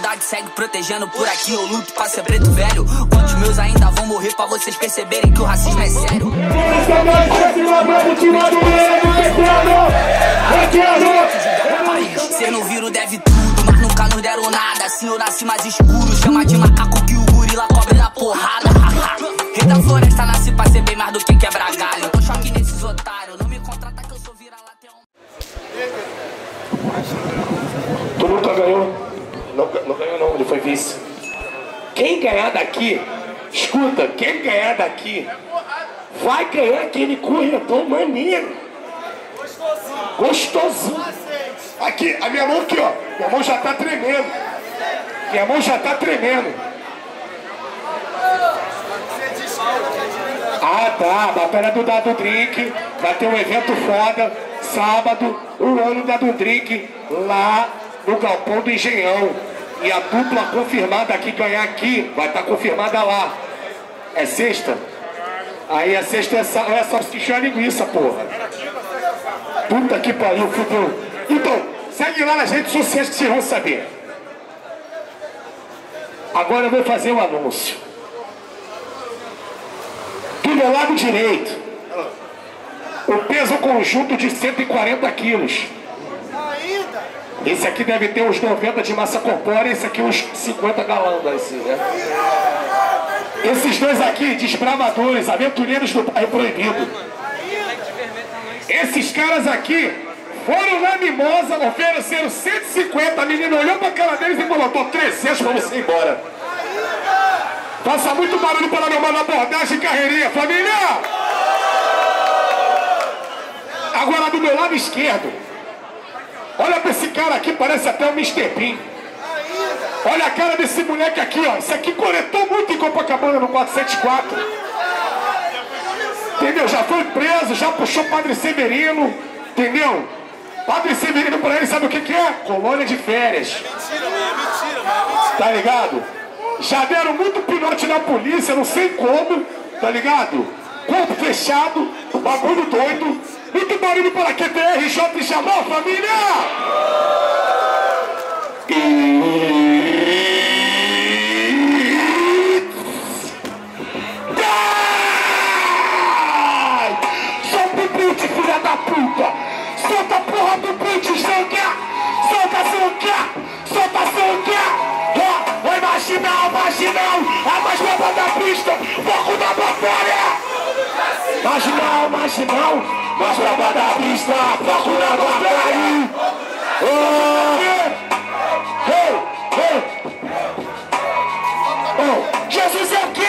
humildade segue protegendo. Por aqui eu luto pra ser preto velho. Quantos meus ainda vão morrer pra vocês perceberem que o racismo é sério? Cê não viram, deve tudo, mas nunca nos deram nada. Assim eu nasci mais escuro, chama de macaco que o gorila cobre da porrada. Rei da floresta nasci pra ser bem mais do que quebrar galho. Tô choque nesses otários, não me contrata que eu sou vira-lata. Tu nunca ganhou? Não ganhou não, ele foi vice. Quem ganhar daqui, escuta, quem ganhar daqui vai ganhar aquele corredor maneiro. Gostosinho. Aqui, a minha mão aqui, ó. Minha mão já tá tremendo. Minha mão já tá tremendo. Ah, tá. A batalha do Dado Drink. Vai ter um evento foda. Sábado, o ano Dado Drink. Lá no Galpão do Engenhão. E a dupla confirmada que ganhar aqui vai estar confirmada lá. É sexta? Aí a sexta é salsicha e linguiça, porra. Puta que pariu, fudeu. Então, segue lá nas redes sociais que vocês vão saber. Agora eu vou fazer um anúncio. Do meu lado direito, o peso conjunto de 140 quilos. Esse aqui deve ter uns 90 de massa corpórea, esse aqui uns 50 galambas, assim, né? Esses dois aqui, desbravadores, aventureiros do bairro proibido. Esses caras aqui foram na Mimosa, ofereceram 150, a menina olhou pra cara deles e falou, tô 300 pra você ir embora. Faça muito barulho para meu mano Abordagem e Carreirinha, família! Agora do meu lado esquerdo, olha pra esse cara aqui, parece até o Mr. Bean. Olha a cara desse moleque aqui, ó. Esse aqui coletou muito em Copacabana no 474. Entendeu? Já foi preso, já puxou Padre Severino. Entendeu? Padre Severino pra ele sabe o que que é? Colônia de férias. Tá ligado? Já deram muito pinote na polícia, não sei como. Tá ligado? Corpo fechado, bagulho doido. Muito barulho para QTR, J e Jamal, família! Solta o beat, filha da puta! Solta a porra do beat, sangue! Solta sangue! Solta sangue! Vai marginal, marginal! A mais brava da pista! Foco da batalha! Marginal, marginal! Mais brava da pista! Foco da batalha! Jesus é o quê?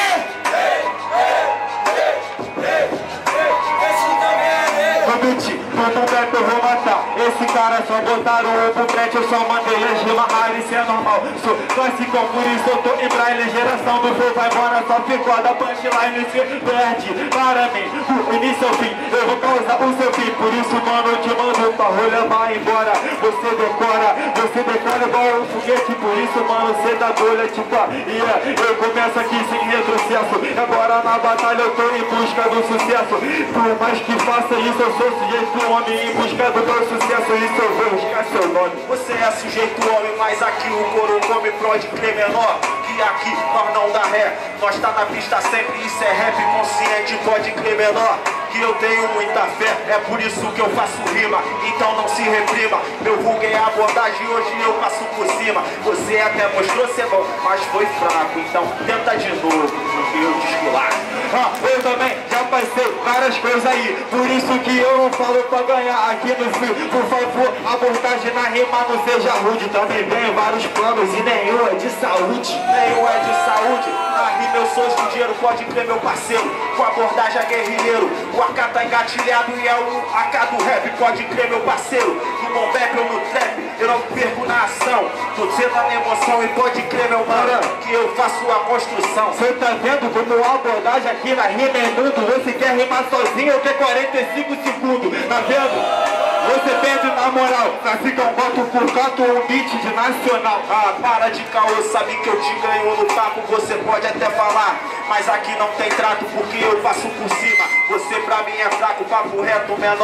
Todo beto eu vou matar. Esse cara só botaram o pro frente, eu só mandei as rimas raras, isso é normal. Sou classicão, por isso eu tô em braille. Geração do flow vai embora, só ficou da punchline se perde. Para mim, do início ao fim, eu vou causar o seu fim. Por isso, mano, eu te mando pra rolha, vai embora. Você decora igual um foguete. Por isso, mano, você dá bolha, tipo, eu começo aqui sem retrocesso. Agora na batalha eu tô em busca do sucesso. Por mais que faça isso, eu sou sujeito homem em busca do meu sucesso. Isso eu vou buscar seu nome. Você é sujeito homem, mas aqui o coro come, pode crer menor. Que aqui nós não dá ré, nós tá na pista sempre, isso é rap consciente, pode crer menor. Que eu tenho muita fé, é por isso que eu faço rima, então não se reprima. Meu vulgo é abordagem, hoje eu passo por cima. Você até mostrou ser bom, mas foi fraco, então tenta de novo, porque eu desculacho. Eu também já passei várias coisas aí, por isso que eu não falo pra ganhar aqui no fio. Por favor, abordagem na rima não seja rude. Também tenho vários planos e nenhum é de saúde. Nenhum é de saúde, na rima eu sou dinheiro, pode crer meu parceiro. Com abordagem é guerrilheiro, o AK tá engatilhado e é o AK do rap, pode crer meu parceiro. No bom rap ou no trap, eu não perco na ação. Tô sendo na emoção e pode crer meu mano, que eu faço a construção. Você tá vendo como a abordagem aqui na rima é nudo? Você quer rimar sozinho ou quer 45 segundos? Tá vendo? Você pede na moral, nasci com voto por canto ou um beat de nacional. Para de caô, sabe que eu te ganho no papo, você pode até falar, mas aqui não tem trato porque eu passo por cima. Você pra mim é fraco, papo reto menor. Tu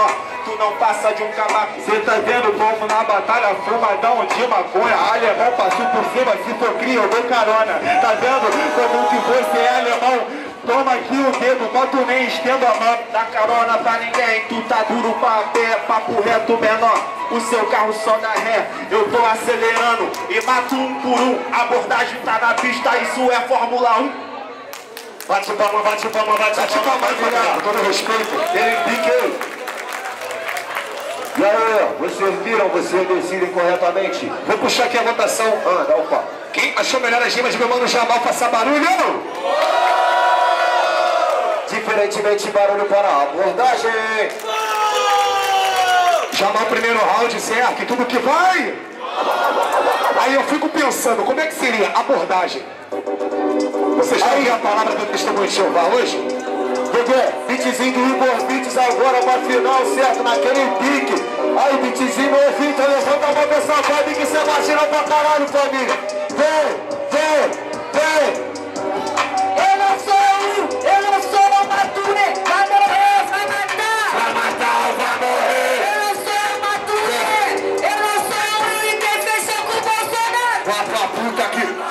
tu não passa de um cabaco. Cê tá vendo como na batalha fumadão de maconha. Alemão passou por cima, se for cria eu dou carona. Tá vendo como que você é alemão? Toma aqui o dedo, bota o nem estendo a mão. Dá carona pra ninguém, tu tá duro pra pé, papo reto menor. O seu carro só dá ré, eu tô acelerando e mato um por um. A abordagem tá na pista, isso é Fórmula 1. Bate palma, bate palma, bate palma, com todo respeito. Ele pique. E aí, vocês viram, vocês decidem corretamente. Vou puxar aqui a votação. Anda, opa. Quem achou melhor as rimas de meu mano Jamal, faça barulho? Diferentemente, barulho para a abordagem. Jamal, primeiro round, certo? E tudo que vai. Aí eu fico pensando, como é que seria abordagem? Você já ouviu a palavra do testemunho de Jeová hoje? Dedé, beatzinho do Igor Beats agora pra final, certo? Naquele pique. Aí, beatzinho novo, então levanta a mão dessa vibe que você vai tirar pra caralho, família. Vem. Eu não sou o Mature, vai morrer, vai matar. Vai matar ou vai morrer? Eu não sou o Mature, eu não sou o Uri que fechou com o Bolsonaro. Vá pra puta aqui.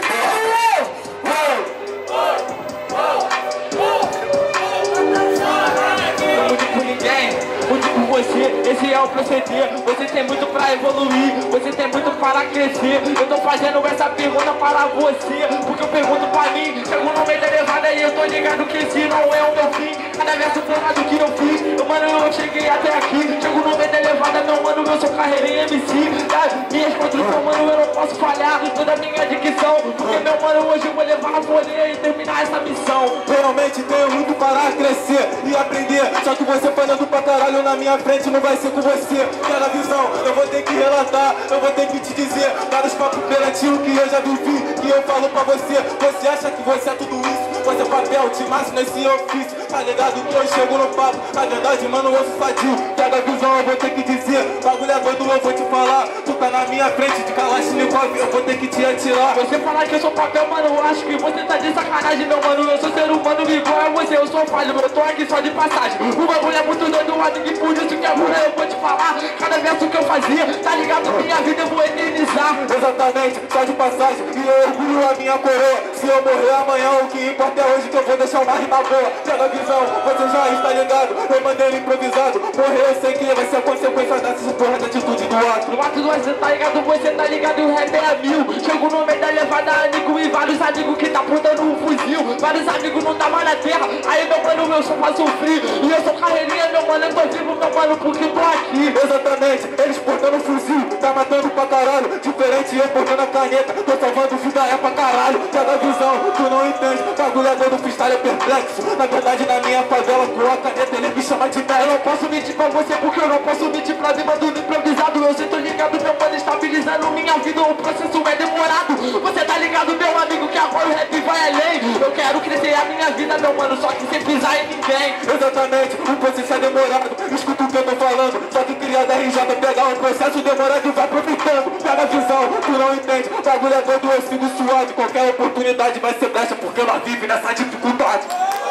Esse é o proceder, você tem muito pra evoluir, você tem muito para crescer. Eu tô fazendo essa pergunta para você, porque eu pergunto pra mim, chego no meio da elevada e eu tô ligado que esse não é o meu fim. Cada verso formado que eu fiz, mano, eu cheguei até aqui. Chego no meio da elevada, meu mano, eu sou carreira em MC. Minhas construções, mano, eu não posso falhar toda a minha dicção, porque meu mano, hoje eu vou levar a folha e terminar essa missão. Realmente tenho muito para crescer e aprender, só que você falando pra caralho na minha frente não vai ser com você. Cada visão, eu vou ter que relatar, eu vou ter que te dizer vários papos perante o que eu já vivi, que eu falo pra você. Você acha que você é tudo isso? Você é papel, te maço nesse ofício. Tá ligado que eu chego no papo, na verdade, mano, eu sou sadio. Cada visão eu vou ter que dizer, bagulho é doido, eu vou te falar. Tu tá na minha frente de Kalashnikov, eu vou ter que te atirar. Você falar que eu sou papel, mano, eu acho que você tá de sacanagem, meu mano. Eu sou ser humano igual a você, eu sou falho, eu tô aqui só de passagem. O bagulho é muito doido, amigo, e por isso que agora eu vou te falar. Cada verso que eu fazia, tá ligado? Minha vida eu vou eternizar. Exatamente, só de passagem, e eu orgulho a minha coroa. Se eu morrer amanhã, o que importa é hoje que eu vou deixar uma rima boa. Cada visão, você já está ligado, eu mandei ele improvisado. Morrer eu sei que vai ser a consequência dessa porra de atitude do ato. No ato do você tá ligado, você tá ligado, o rap é a mil. Chego no meio da levada, amigo, e vários amigos que tá apontando um fuzil. Vários amigos não tá mais na terra, aí meu mano, eu só faço frio. E eu sou carreirinha, meu mano, eu tô vivo, meu mano, porque tô aqui. Exatamente, eles portando fuzil, tá matando pra caralho. Diferente eu portando a caneta, tô salvando vida é pra caralho. Cada visão, tu não entende, bagulho é do freestyle é perplexo. Na verdade, na minha favela, com a caneta, ele me chama de velho. Eu não posso mentir pra você, porque eu não posso mentir pra cima do improvisado. Eu sei, tô ligado, meu mano, estabilizando minha vida, o processo é demorado. Você tá ligado, meu amigo, que agora o rap vai além. Eu quero crescer a minha vida, meu mano, só que sem pisar em ninguém. Exatamente, o processo é demorado, escuta o que eu tô falando. Só que cria da RJ pegar um processo demorado e vai aproveitando. Pega a visão, tu não entende, bagulho é doido, eu sigo suave. Qualquer oportunidade vai ser brecha, porque ela vive nessa dificuldade.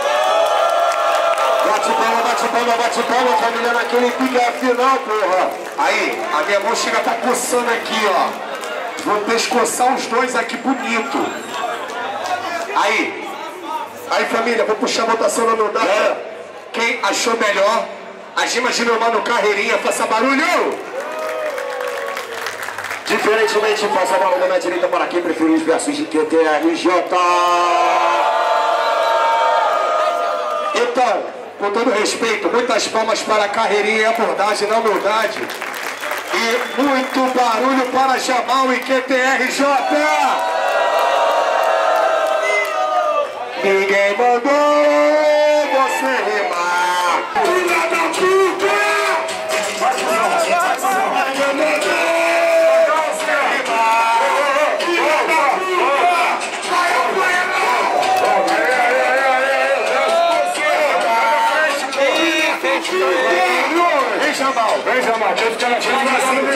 Bate palma, família, naquele pique é a final, porra. Aí, a minha mão chega tá coçando aqui, ó. Vou pescoçar os dois aqui bonito. Aí, família, vou puxar a votação na humildade. Quem achou melhor as rimas de meu mano Carreirinha, faça barulho! Diferentemente, faça barulho da minha direita para quem preferiu os versos de QTRJ. Então, com todo respeito, muitas palmas para a Carreirinha e abordagem na humildade. E muito barulho para Jamal e QTRJ. Ninguém mandou você rimar. Filha da puta! Vem, Jamal, deixa eu ficar na frente.